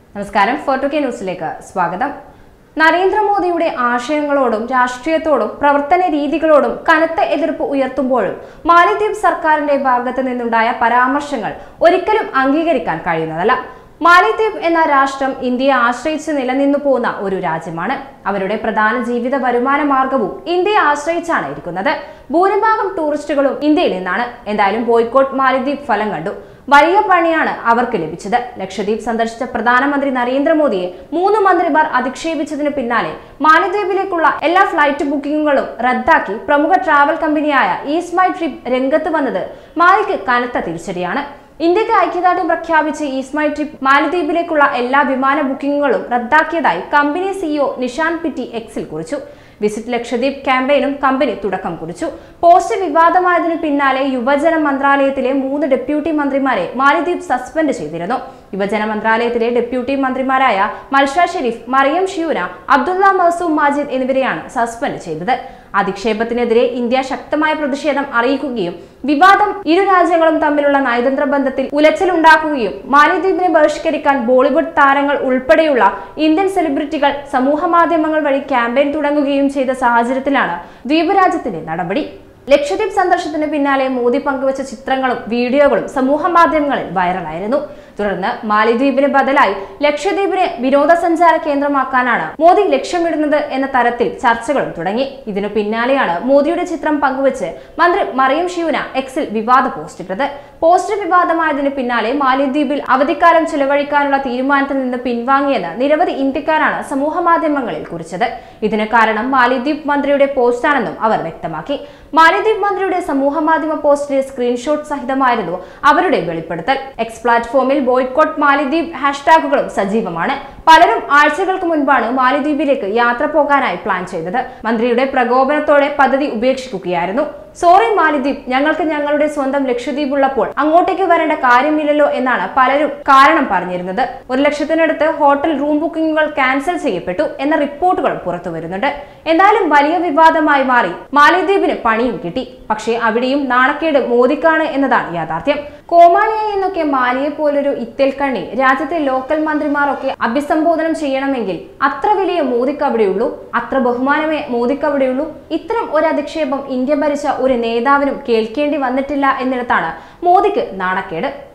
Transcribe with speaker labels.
Speaker 1: നമസ്കാരം. 4K ന്യൂസിലേക്ക് സ്വാഗതം. നരേന്ദ്രമോദിയുടെ ആശയങ്ങളോടും രാഷ്ട്രീയത്തോടും പ്രവർത്തന രീതികളോടും കനത്ത എതിർപ്പ് ഉയർത്തുമ്പോഴും മാലിദ്വീപ് സർക്കാരിന്റെ ഭാഗത്തു നിന്നുണ്ടായ പരാമർശങ്ങൾ ഒരിക്കലും അംഗീകരിക്കാൻ കഴിയുന്നതല്ല. മാലിദ്വീപ് എന്ന രാഷ്ട്രം ഇന്ത്യയെ ആശ്രയിച്ച് നിലനിന്നു പോകുന്ന ഒരു രാജ്യമാണ്. അവരുടെ പ്രധാന ജീവിത വരുമാന മാർഗവും ഇന്ത്യയെ ആശ്രയിച്ചാണ് ഇരിക്കുന്നത്. ഭൂരിഭാഗം ടൂറിസ്റ്റുകളും ഇന്ത്യയിൽ നിന്നാണ്. എന്തായാലും ബോയ്ക്കോട്ട് മാലിദ്വീപ് ഫലം കണ്ടു. വലിയ പണിയാണ് അവർക്ക് ലഭിച്ചത്. ലക്ഷദ്വീപ് സന്ദർശിച്ച പ്രധാനമന്ത്രി നരേന്ദ്രമോദിയെ 3 മന്ത്രിമാർ അധിക്ഷേപിച്ചതിന് പിന്നാലെ മാലിദ്വീപിലേക്കുള്ള എല്ലാ ഫ്ലൈറ്റ് ബുക്കിംഗുകളും റദ്ദാക്കി പ്രമുഖ ട്രാവൽ കമ്പനിയായ ഈസ്റ്റ് മൈ ട്രിപ്പ് രംഗത്ത് വന്നത് മാലിക്ക് കനത്ത തിരിച്ചടിയാണ്. ഇന്ത്യക്ക് ഐക്യദാർഢ്യം പ്രഖ്യാപിച്ച് ഈസ്റ്റ് മൈ ട്രിപ്പ് മാലിദ്വീപിലേക്കുള്ള എല്ലാ വിമാന ബുക്കിംഗുകളും റദ്ദാക്കിയതായി കമ്പനി സിഇഒ നിഷാൻ പിറ്റി എക്സിൽ കുറിച്ചു. വിസിറ്റ് ലക്ഷദ്വീപ് ക്യാമ്പയിനും കമ്പനി തുടക്കം കുറിച്ചു. പോസ്റ്റ് വിവാദമായതിനു പിന്നാലെ യുവജന മന്ത്രാലയത്തിലെ 3 ഡെപ്യൂട്ടി മന്ത്രിമാരെ മാലിദ്വീപ് സസ്പെൻഡ് ചെയ്തിരുന്നു. യുവജന മന്ത്രാലയത്തിലെ ഡെപ്യൂട്ടി മന്ത്രിമാരായ മൽഷ ഷെരീഫ്, മറിയം ഷിയൂന, അബ്ദുള്ള മസൂം മാജിദ് എന്നിവരെയാണ് സസ്പെൻഡ് ചെയ്തത്. അധിക്ഷേപത്തിനെതിരെ ഇന്ത്യ ശക്തമായ പ്രതിഷേധം അറിയിക്കുകയും വിവാദം ഇരു രാജ്യങ്ങളും തമ്മിലുള്ള നയതന്ത്ര ബന്ധത്തിൽ ഉലച്ചിലുണ്ടാക്കുകയും മാലിദ്വീപിനെ ബഹിഷ്കരിക്കാൻ ബോളിവുഡ് താരങ്ങൾ ഉൾപ്പെടെയുള്ള ഇന്ത്യൻ സെലിബ്രിറ്റികൾ സമൂഹ മാധ്യമങ്ങൾ വഴി ക്യാമ്പയിൻ തുടങ്ങുകയും ചെയ്ത സാഹചര്യത്തിലാണ് ദ്വീപ് രാജ്യത്തിന്റെ നടപടി. ലക്ഷദ്വീപ് സന്ദർശനത്തിന് പിന്നാലെ മോദി പങ്കുവച്ച ചിത്രങ്ങളും വീഡിയോകളും സമൂഹ മാധ്യമങ്ങളിൽ വൈറലായിരുന്നു. തുടർന്ന് മാലിദ്വീപിന് ബദലായി ലക്ഷദ്വീപിനെ വിനോദസഞ്ചാര കേന്ദ്രമാക്കാനാണ് മോദി ലക്ഷ്യമിടുന്നത് എന്ന തരത്തിൽ ചർച്ചകളും തുടങ്ങി. ഇതിനു പിന്നാലെയാണ് മോദിയുടെ ചിത്രം പങ്കുവച്ച് മന്ത്രി മറിയം ഷിയൂന എക്സിൽ വിവാദ പോസ്റ്റ് ഇട്ടത്. പോസ്റ്റ് വിവാദമായതിനു പിന്നാലെ മാലിദ്വീപിൽ അവധിക്കാലം ചെലവഴിക്കാനുള്ള തീരുമാനത്തിൽ നിന്ന് പിൻവാങ്ങിയെന്ന് നിരവധി ഇന്ത്യക്കാരാണ് സമൂഹ മാധ്യമങ്ങളിൽ കുറിച്ചത്. ഇതിന് കാരണം മാലിദ്വീപ് മന്ത്രിയുടെ പോസ്റ്റാണെന്നും അവർ വ്യക്തമാക്കി. മാലിദ്വീപ് മന്ത്രിയുടെ സമൂഹ മാധ്യമ പോസ്റ്റിലെ സ്ക്രീൻഷോട്ട് സഹിതമായിരുന്നു അവരുടെ വെളിപ്പെടുത്തൽ. എക്സ് പ്ലാറ്റ്ഫോമിൽ ബോയ്ക്കോട്ട് മാലിദ്വീപ് ഹാഷ്ടാഗുകളും സജീവമാണ്. പലരും ആഴ്ചകൾക്ക് മുൻപാണ് മാലിദ്വീപിലേക്ക് യാത്ര പോകാനായി പ്ലാൻ ചെയ്തത്. മന്ത്രിയുടെ പ്രകോപനത്തോടെ പദ്ധതി ഉപേക്ഷിക്കുകയായിരുന്നു. സോറി മാലിദ്വീപ്, ഞങ്ങൾക്ക് ഞങ്ങളുടെ സ്വന്തം ലക്ഷദ്വീപ് ഉള്ളപ്പോൾ അങ്ങോട്ടേക്ക് വരേണ്ട കാര്യമില്ലല്ലോ എന്നാണ് പലരും കാരണം പറഞ്ഞിരുന്നത്. 1 ലക്ഷത്തിനടുത്ത് ഹോട്ടൽ റൂം ബുക്കിംഗുകൾ ക്യാൻസൽ ചെയ്യപ്പെട്ടു എന്ന റിപ്പോർട്ടുകൾ പുറത്തു വരുന്നുണ്ട്. എന്തായാലും വലിയ വിവാദമായി മാറി മാലിദ്വീപിന് പണിയും കിട്ടി. പക്ഷേ അവിടെയും നാണക്കേട് മോദിക്കാണ് എന്നതാണ് യാഥാർത്ഥ്യം. കോമാളിയായി എന്നൊക്കെ മാലിയെ പോലൊരു ഇത്തേൽക്കണ്ണി രാജ്യത്തെ ലോക്കൽ മന്ത്രിമാരൊക്കെ അഭിസംബോധനം ചെയ്യണമെങ്കിൽ അത്ര വലിയ മോദിക്ക് അവിടെയുള്ളൂ, അത്ര ബഹുമാനമേ മോദിക്ക് അവിടെയുള്ളൂ. ഇത്തരം ഒരു അധിക്ഷേപം ഇന്ത്യ ഭരിച്ച ഒരു നേതാവിനും കേൾക്കേണ്ടി വന്നിട്ടില്ല എന്നിടത്താണ് മോദിക്ക് നാണക്കേട്.